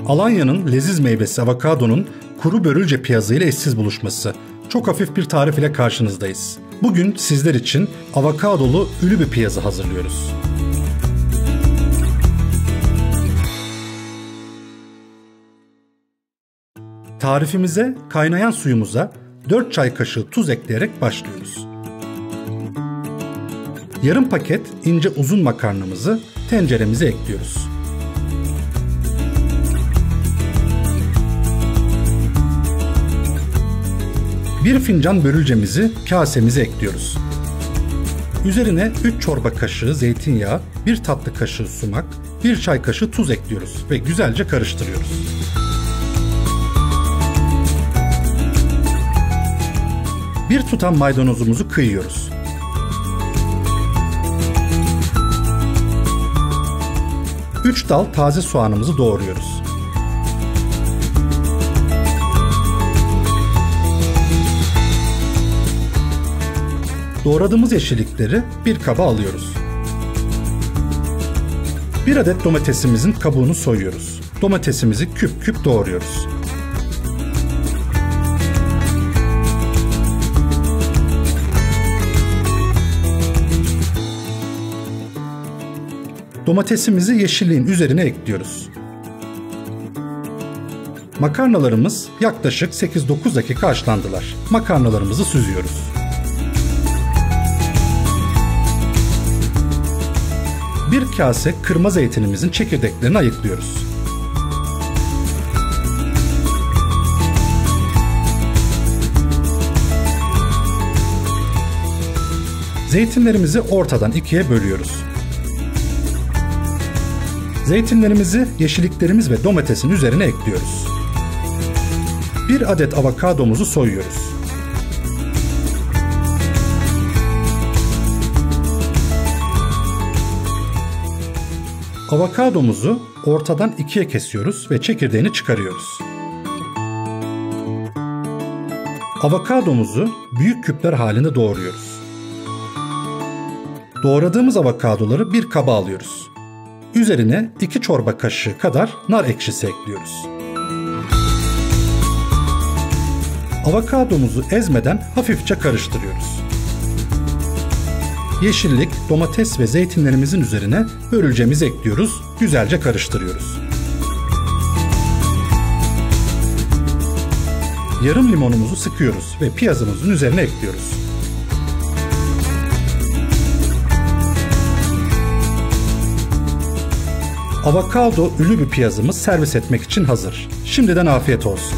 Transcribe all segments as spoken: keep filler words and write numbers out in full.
Alanya'nın leziz meyvesi avokadonun kuru börülce piyazı ile eşsiz buluşması. Çok hafif bir tarif ile karşınızdayız. Bugün sizler için avokadolu ülü bir piyazı hazırlıyoruz. Tarifimize kaynayan suyumuza dört çay kaşığı tuz ekleyerek başlıyoruz. Yarım paket ince uzun makarnamızı tenceremize ekliyoruz. Bir fincan börülcemizi kasemize ekliyoruz. Üzerine üç çorba kaşığı zeytinyağı, bir tatlı kaşığı sumak, bir çay kaşığı tuz ekliyoruz ve güzelce karıştırıyoruz. Bir tutam maydanozumuzu kıyıyoruz. üç dal taze soğanımızı doğruyoruz. Doğradığımız yeşillikleri bir kaba alıyoruz. Bir adet domatesimizin kabuğunu soyuyoruz. Domatesimizi küp küp doğruyoruz. Domatesimizi yeşilliğin üzerine ekliyoruz. Makarnalarımız yaklaşık sekiz dokuz dakika haşlandılar. Makarnalarımızı süzüyoruz. Bir kase kırma zeytinimizin çekirdeklerini ayıklıyoruz. Zeytinlerimizi ortadan ikiye bölüyoruz. Zeytinlerimizi yeşilliklerimiz ve domatesin üzerine ekliyoruz. Bir adet avokadomuzu soyuyoruz. Avokadomuzu ortadan ikiye kesiyoruz ve çekirdeğini çıkarıyoruz. Avokadomuzu büyük küpler halinde doğruyoruz. Doğradığımız avokadoları bir kaba alıyoruz. Üzerine iki çorba kaşığı kadar nar ekşisi ekliyoruz. Avokadomuzu ezmeden hafifçe karıştırıyoruz. Yeşillik, domates ve zeytinlerimizin üzerine börülcemizi ekliyoruz, güzelce karıştırıyoruz. Yarım limonumuzu sıkıyoruz ve piyazımızın üzerine ekliyoruz. Avokado ülü bir piyazımız servis etmek için hazır. Şimdiden afiyet olsun.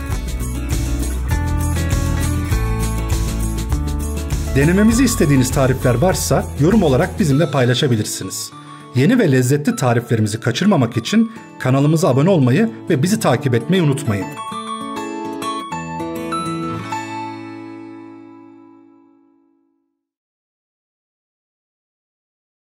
Denememizi istediğiniz tarifler varsa yorum olarak bizimle paylaşabilirsiniz. Yeni ve lezzetli tariflerimizi kaçırmamak için kanalımıza abone olmayı ve bizi takip etmeyi unutmayın.